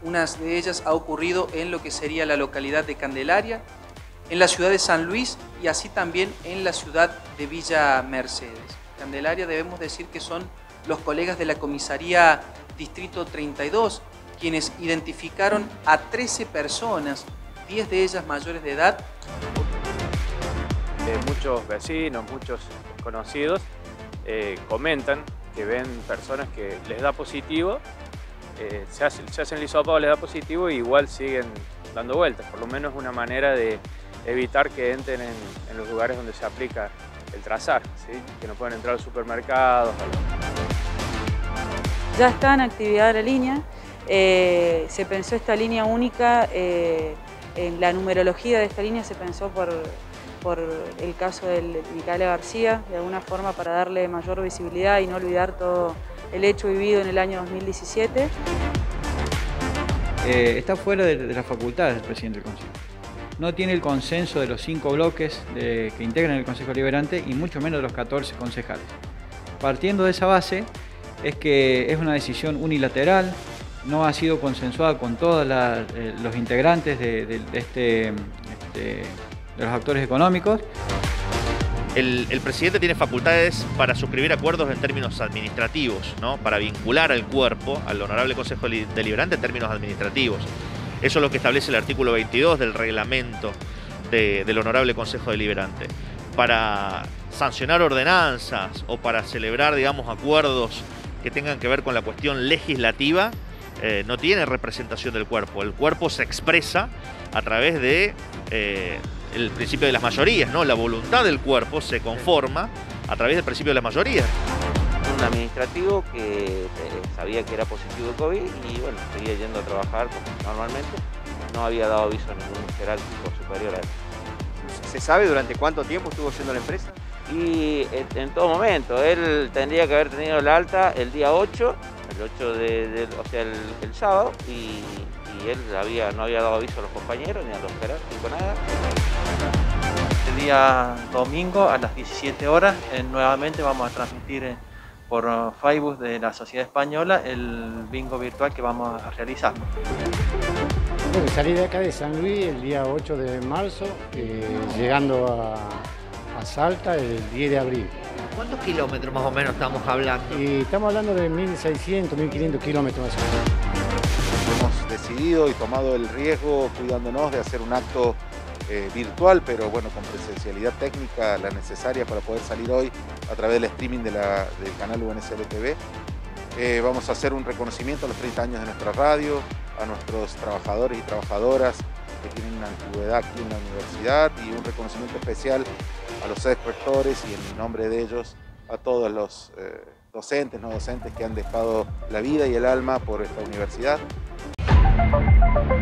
Una de ellas ha ocurrido en lo que sería la localidad de Candelaria, en la ciudad de San Luis y así también en la ciudad de Villa Mercedes. Candelaria debemos decir que son los colegas de la comisaría Distrito 32 quienes identificaron a 13 personas, 10 de ellas mayores de edad. Muchos vecinos, muchos conocidos comentan que ven personas que les da positivo, se hacen el hisopado, les da positivo y igual siguen dando vueltas. Por lo menos una manera de evitar que entren en los lugares donde se aplica el trazar, ¿sí? Que no pueden entrar a los supermercados. Ya está en actividad la línea. Se pensó esta línea única, en la numerología de esta línea se pensó por el caso de Micaela García, de alguna forma para darle mayor visibilidad y no olvidar todo el hecho vivido en el año 2017. Está fuera de las facultades del presidente del Consejo. No tiene el consenso de los 5 bloques que integran el Consejo Deliberante y mucho menos de los 14 concejales. Partiendo de esa base, es que es una decisión unilateral, no ha sido consensuada con todos los integrantes de los actores económicos. El presidente tiene facultades para suscribir acuerdos en términos administrativos, ¿no? Para vincular al cuerpo, al Honorable Consejo Deliberante en términos administrativos. Eso es lo que establece el artículo 22 del reglamento del Honorable Consejo Deliberante. Para sancionar ordenanzas o para celebrar, digamos, acuerdos que tengan que ver con la cuestión legislativa, no tiene representación del cuerpo. El cuerpo se expresa a través de el principio de las mayorías, ¿no? La voluntad del cuerpo se conforma a través del principio de las mayorías. Un administrativo que sabía que era positivo de COVID y bueno, seguía yendo a trabajar como normalmente. No había dado aviso a ningún jerárquico superior a él. ¿Se sabe durante cuánto tiempo estuvo yendo a la empresa? Y en todo momento, él tendría que haber tenido el alta el día 8, o sea, el sábado, y él no había dado aviso a los compañeros ni a los jerárquicos, nada. El día domingo a las 17 horas nuevamente vamos a transmitir por Facebook de la Sociedad Española el bingo virtual que vamos a realizar. Bueno, salí de acá de San Luis el día 8 de marzo, llegando a Salta el 10 de abril. ¿Cuántos kilómetros más o menos estamos hablando? Y estamos hablando de 1.600, 1.500 kilómetros más o menos. Hemos decidido y tomado el riesgo, cuidándonos de hacer un acto virtual, pero bueno, con presencialidad técnica, la necesaria para poder salir hoy a través del streaming del canal UNSL TV. Vamos a hacer un reconocimiento a los 30 años de nuestra radio, a nuestros trabajadores y trabajadoras que tienen una antigüedad aquí en la universidad y un reconocimiento especial a los ex rectores y en nombre de ellos a todos los docentes, no docentes que han dejado la vida y el alma por esta universidad.